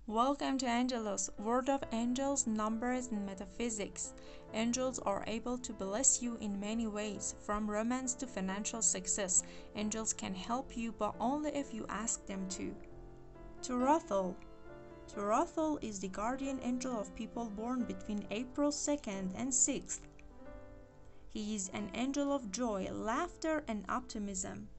Welcome to Angelus, Word of Angels, Numbers, and Metaphysics. Angels are able to bless you in many ways, from romance to financial success. Angels can help you, but only if you ask them to. Turathal. Turathal is the guardian angel of people born between April 2nd and 6th. He is an angel of joy, laughter, and optimism.